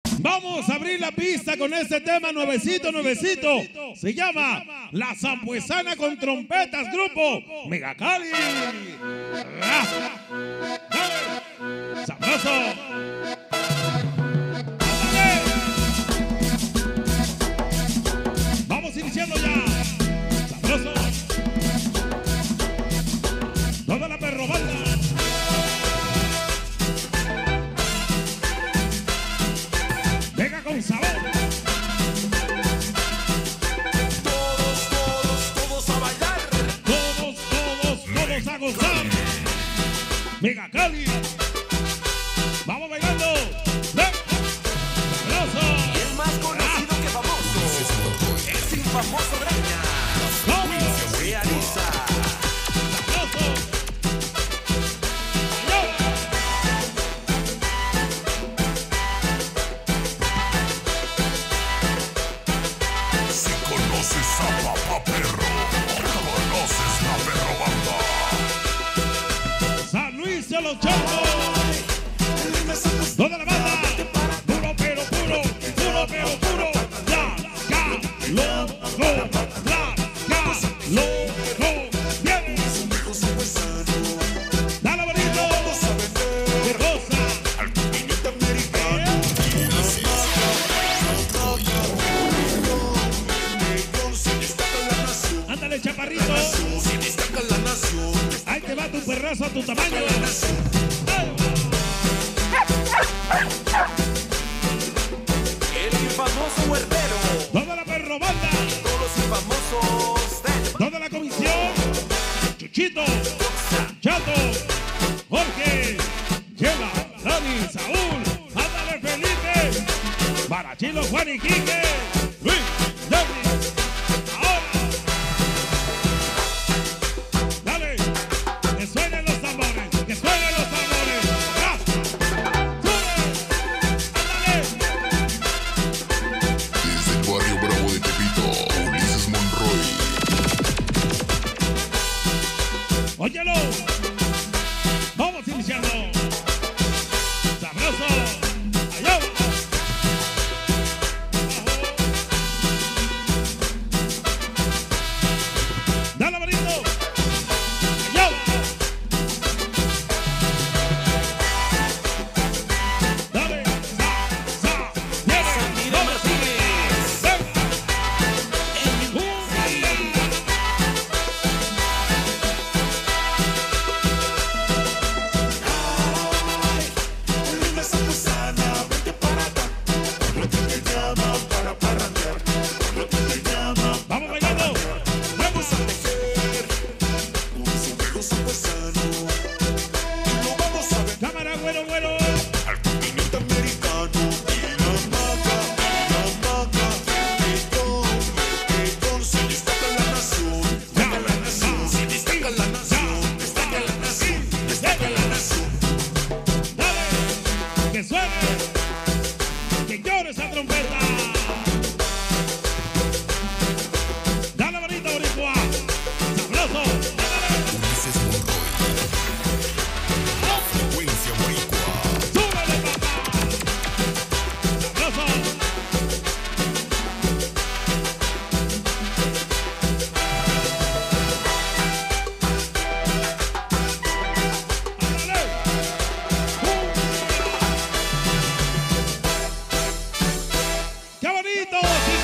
Vamos a abrir la pista con este tema nuevecito. Se llama La Zambuesana con trompetas, grupo Megacali. ¡Sabroso! Vamos iniciando ya. ¡Sabroso! Toda la perro banda. Venga con sabor. Todos a bailar. Todos a gozar. Megacali. Vamos bailando. ¡Sabroso! Y el más conocido que famoso. Es el famoso Breña. ¡Vamos! Realiza. ¡Sabroso! Si conoces a Papá Perro, conoces la Perro Banda. San Luis de los Chocos. Toda la banda. Puro pero puro. Puro pero puro. Loco. Bien. Dale bonito. Qué cosa. Ándale, chaparrito. Ahí te va tu perrazo a tu tamaño. El famoso huertero. Toda la perro banda. Todos los famosos del Toda la comisión. Chuchito. Chato. Jorge. Chela. Dani. Saúl. Ándale, Felipe. Barachilo, Juan y Quique. Luis. Dani. Ahora. Dale. Que suenen los tambores. Que suenen los tambores. ¡Ah! ¡Sube! ¡Ándale! Desde el barrio Bravo de Tepito, Ulises Monroy. Óyelo. Vamos iniciando. Sabroso. Allá va. Dale, bonito. Allá va. Dale. Viene. Santino Martínez. Venga. Vamos bailando. Vamos. Cámara, bueno. Dale, que suene, que llore esa trompeta. Dale, bonito, boricua. Sabroso. Ulises Monroy. Frecuencia Boricua. Súbele, papá. Sabroso. Ándale. ¡Qué bonito!